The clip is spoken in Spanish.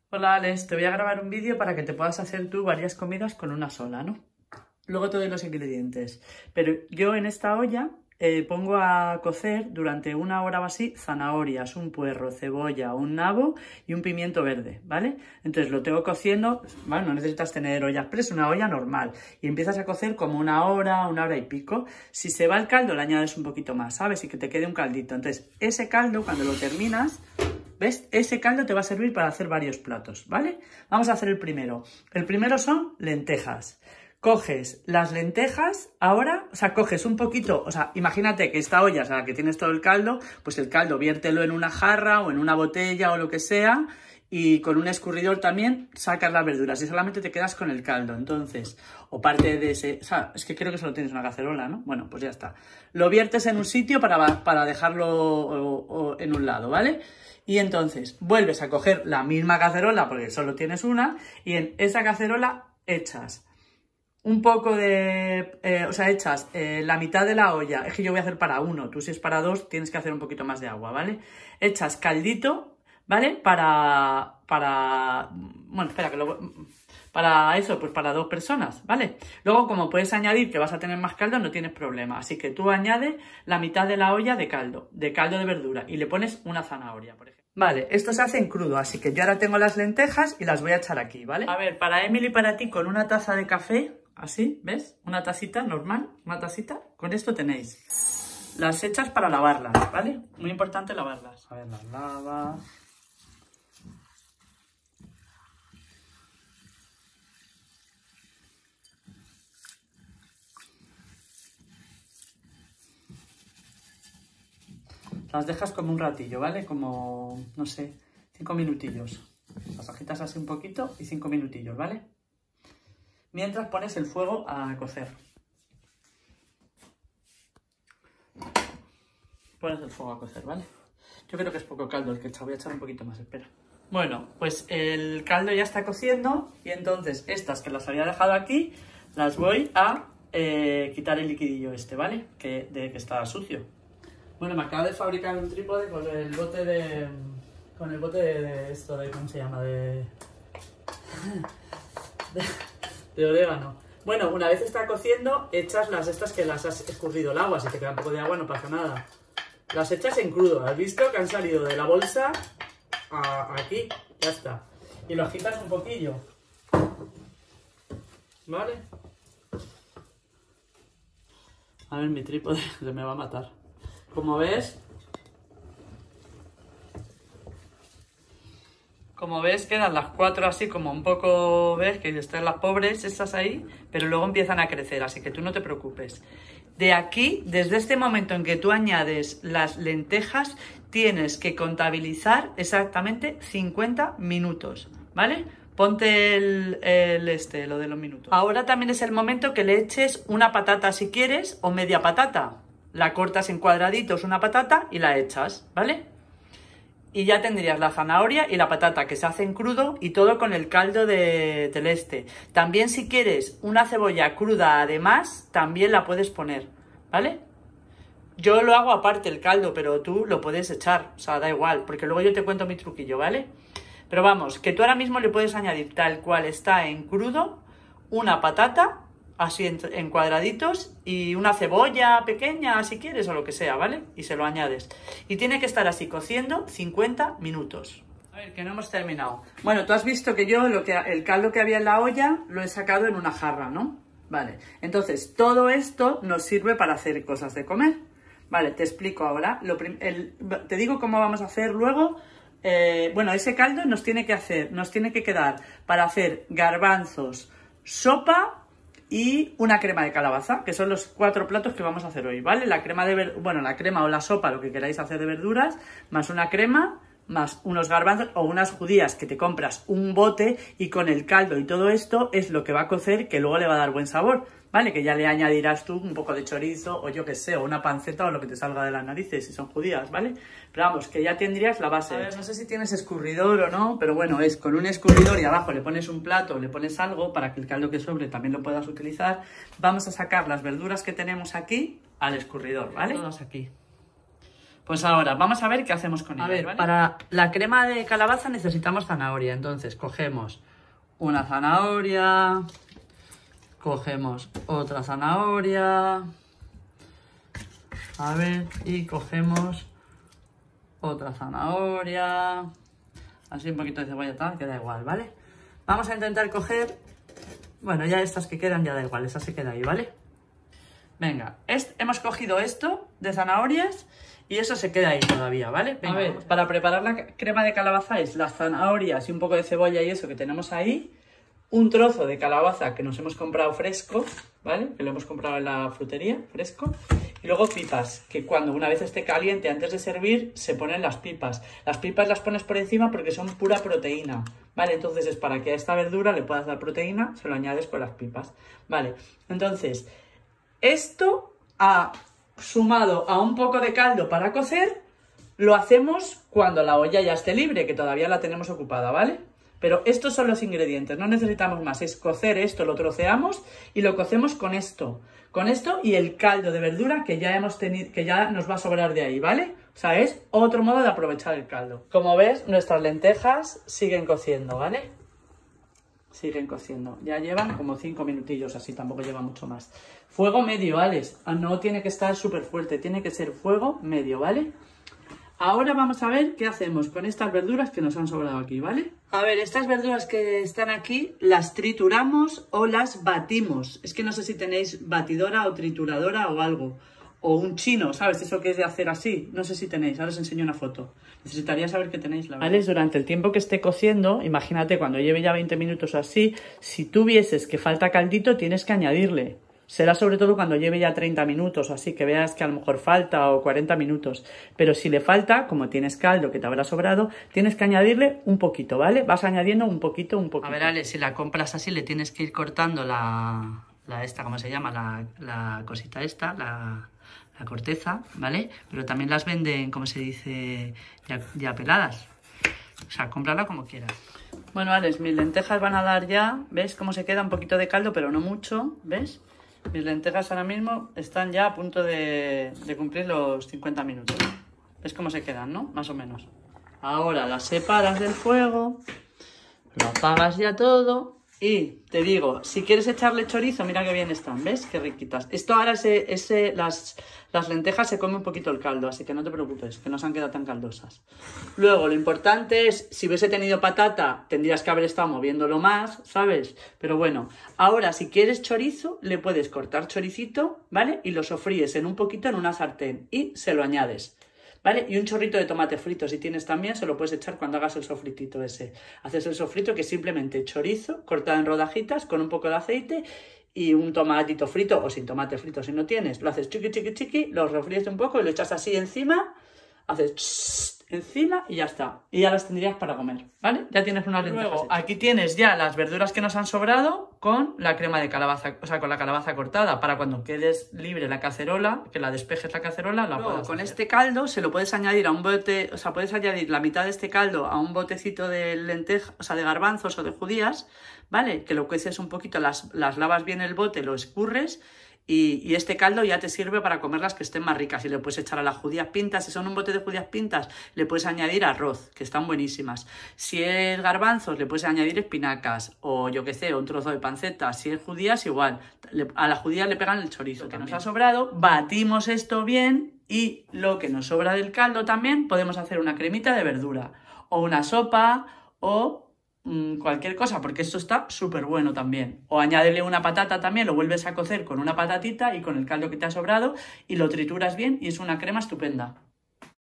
Hola Alex, te voy a grabar un vídeo para que te puedas hacer tú varias comidas con una sola, ¿no? Luego te doy los ingredientes. Pero yo en esta olla pongo a cocer durante 1 hora o así zanahorias, un puerro, cebolla, un nabo y un pimiento verde, ¿vale? Entonces lo tengo cociendo, bueno, no necesitas tener olla express, una olla normal. Y empiezas a cocer como 1 hora y pico. Si se va el caldo le añades un poquito más, ¿sabes? Y que te quede un caldito. Entonces ese caldo cuando lo terminas... ¿Ves? Ese caldo te va a servir para hacer varios platos, ¿vale? Vamos a hacer el primero. El primero son lentejas. Coges las lentejas ahora, o sea, coges un poquito, o sea, imagínate que esta olla, o sea, que tienes todo el caldo, pues el caldo viértelo en una jarra o en una botella o lo que sea y con un escurridor también sacas las verduras y solamente te quedas con el caldo. Entonces, o parte de ese, o sea, es que creo que solo tienes una cacerola, ¿no? Bueno, pues ya está. Lo viertes en un sitio para dejarlo en un lado, ¿vale? Y entonces vuelves a coger la misma cacerola, porque solo tienes una, y en esa cacerola echas un poco de... echas la mitad de la olla. Es que yo voy a hacer para uno, tú si es para dos tienes que hacer un poquito más de agua, ¿vale? Echas caldito, ¿vale? Bueno, espera, que lo... Para eso, pues para 2 personas, ¿vale? Luego, como puedes añadir que vas a tener más caldo, no tienes problema. Así que tú añades la mitad de la olla de caldo de verdura, y le pones una zanahoria, por ejemplo. Vale, esto se hace en crudo, así que yo ahora tengo las lentejas y las voy a echar aquí, ¿vale? A ver, para Emily y para ti, con una taza de café, así, ¿ves? Una tacita normal, una tacita, con esto tenéis. Las echas para lavarlas, ¿vale? Muy importante lavarlas. A ver, las lavas... Las dejas como un ratillo, ¿vale? Como, no sé, 5 minutillos. Las agitas así un poquito y 5 minutillos, ¿vale? Mientras pones el fuego a cocer. Pones el fuego a cocer, ¿vale? Yo creo que es poco caldo el que he echado. Voy a echar un poquito más, espera. Bueno, pues el caldo ya está cociendo y entonces estas que las había dejado aquí las voy a quitar el liquidillo este, ¿vale? Que está sucio. Bueno, me acabo de fabricar un trípode con el bote de... Con el bote de esto, de... ¿Cómo se llama? De orégano. Bueno, una vez está cociendo, echas las estas que las has escurrido el agua. Si te queda un poco de agua no pasa nada. Las echas en crudo. ¿Has visto que han salido de la bolsa aquí? Ya está. Y lo agitas un poquillo. ¿Vale? A ver, mi trípode se me va a matar. Como ves, quedan las 4 así como un poco, ves que están las pobres estas ahí, pero luego empiezan a crecer, así que tú no te preocupes. De aquí, desde este momento en que tú añades las lentejas, tienes que contabilizar exactamente 50 minutos, ¿vale? Ponte lo de los minutos. Ahora también es el momento que le eches una patata si quieres o media patata. La cortas en cuadraditos una patata y la echas, ¿vale? Y ya tendrías la zanahoria y la patata que se hace en crudo y todo con el caldo del este. También si quieres una cebolla cruda además, también la puedes poner, ¿vale? Yo lo hago aparte el caldo, pero tú lo puedes echar, o sea, da igual, porque luego yo te cuento mi truquillo, ¿vale? Pero vamos, que tú ahora mismo le puedes añadir tal cual está en crudo, una patata, así en cuadraditos, y una cebolla pequeña si quieres o lo que sea, ¿vale? Y se lo añades. Y tiene que estar así cociendo 50 minutos. A ver, que no hemos terminado. Bueno, tú has visto que yo el caldo que había en la olla lo he sacado en una jarra, ¿no? Vale, entonces todo esto nos sirve para hacer cosas de comer. Vale, te explico ahora. Te digo cómo vamos a hacer luego. Bueno, ese caldo nos tiene que quedar para hacer garbanzos, sopa y una crema de calabaza, que son los 4 platos que vamos a hacer hoy, ¿vale? La crema la crema o la sopa, lo que queráis hacer de verduras, más una crema, más unos garbanzos o unas judías que te compras un bote y con el caldo y todo esto es lo que va a cocer, que luego le va a dar buen sabor, ¿vale? Que ya le añadirás tú un poco de chorizo o yo que sé, o una panceta o lo que te salga de las narices si son judías, ¿vale? Pero vamos, que ya tendrías la base. A ver, no sé si tienes escurridor o no, pero bueno, es con un escurridor y abajo le pones un plato, le pones algo para que el caldo que sobre también lo puedas utilizar. Vamos a sacar las verduras que tenemos aquí al escurridor, ¿vale? Todas aquí. Pues ahora vamos a ver qué hacemos con ella. A ver, ¿vale? Para la crema de calabaza necesitamos zanahoria. Entonces cogemos una zanahoria, cogemos otra zanahoria, a ver, y cogemos otra zanahoria, así un poquito de cebolla tal, queda igual, ¿vale? Vamos a intentar coger, bueno, ya estas que quedan ya da igual, esa se queda ahí, ¿vale? Venga, hemos cogido esto de zanahorias y eso se queda ahí todavía, ¿vale? Venga, a ver, para preparar la crema de calabaza es las zanahorias y un poco de cebolla y eso que tenemos ahí, un trozo de calabaza que nos hemos comprado fresco, ¿vale? Que lo hemos comprado en la frutería, fresco. Y luego pipas, que cuando una vez esté caliente, antes de servir, se ponen las pipas. Las pipas las pones por encima porque son pura proteína, ¿vale? Entonces es para que a esta verdura le puedas dar proteína, se lo añades con las pipas, ¿vale? Entonces, esto sumado a un poco de caldo para cocer, lo hacemos cuando la olla ya esté libre, que todavía la tenemos ocupada, ¿vale? Pero estos son los ingredientes, no necesitamos más, es cocer esto, lo troceamos y lo cocemos con esto y el caldo de verdura que ya hemos tenido, que ya nos va a sobrar de ahí, ¿vale? O sea, es otro modo de aprovechar el caldo. Como ves, nuestras lentejas siguen cociendo, ¿vale? Siguen cociendo, ya llevan como 5 minutillos, así tampoco lleva mucho más. Fuego medio, Alex, no tiene que estar súper fuerte, tiene que ser fuego medio, ¿vale? Ahora vamos a ver qué hacemos con estas verduras que nos han sobrado aquí, ¿vale? A ver, estas verduras que están aquí las trituramos o las batimos. Es que no sé si tenéis batidora o trituradora o algo. O un chino, ¿sabes? Eso que es de hacer así. No sé si tenéis, ahora os enseño una foto. Necesitaría saber qué tenéis, la verdad. Alex, durante el tiempo que esté cociendo, imagínate cuando lleve ya 20 minutos o así, si tú vieses que falta caldito, tienes que añadirle. Será sobre todo cuando lleve ya 30 minutos, así que veas que a lo mejor falta o 40 minutos. Pero si le falta, como tienes caldo que te habrá sobrado, tienes que añadirle un poquito, ¿vale? Vas añadiendo un poquito, un poquito. A ver, Ale, si la compras así, le tienes que ir cortando la esta, ¿cómo se llama? La cosita esta, la corteza, ¿vale? Pero también las venden, ¿cómo se dice? Ya peladas. O sea, cómprala como quieras. Bueno, Alex, mis lentejas van a dar ya, ¿ves cómo se queda? Un poquito de caldo, pero no mucho, ¿ves? Mis lentejas ahora mismo están ya a punto de cumplir los 50 minutos. ¿Ves cómo se quedan, no? Más o menos. Ahora las separas del fuego, lo apagas ya todo y te digo, si quieres echarle chorizo, mira qué bien están, ¿ves? Qué riquitas. Esto ahora las lentejas se come un poquito el caldo, así que no te preocupes, que no se han quedado tan caldosas. Luego, lo importante es, si hubiese tenido patata, tendrías que haber estado moviéndolo más, ¿sabes? Pero bueno, ahora si quieres chorizo, le puedes cortar choricito, ¿vale? Y lo sofríes en un poquito en una sartén y se lo añades, ¿vale? Y un chorrito de tomate frito, si tienes también, se lo puedes echar cuando hagas el sofritito ese. Haces el sofrito que es simplemente chorizo cortado en rodajitas con un poco de aceite y un tomatito frito, o sin tomate frito si no tienes, lo haces chiqui, chiqui, chiqui, lo refríes un poco y lo echas así encima, haces encima y ya está. Y ya las tendrías para comer, ¿vale? Ya tienes unas lentejas. Luego, aquí tienes ya las verduras que nos han sobrado con la crema de calabaza, o sea, con la calabaza cortada, para cuando quedes libre la cacerola, que la despejes la cacerola, la puedas con hacer. Este caldo se lo puedes añadir a un bote, o sea, puedes añadir la mitad de este caldo a un botecito de lentejas, o sea, de garbanzos o de judías, ¿vale? Que lo cueces un poquito, las lavas bien el bote, lo escurres y este caldo ya te sirve para comerlas que estén más ricas. Y le puedes echar a las judías pintas, si son un bote de judías pintas, le puedes añadir arroz, que están buenísimas. Si es garbanzos, le puedes añadir espinacas o yo qué sé, un trozo de panceta. Si es judías, igual. A las judías le pegan el chorizo. Lo que nos ha sobrado, batimos esto bien y lo que nos sobra del caldo también podemos hacer una cremita de verdura o una sopa o cualquier cosa, porque esto está súper bueno también. O añádele una patata también, lo vuelves a cocer con una patatita y con el caldo que te ha sobrado y lo trituras bien y es una crema estupenda.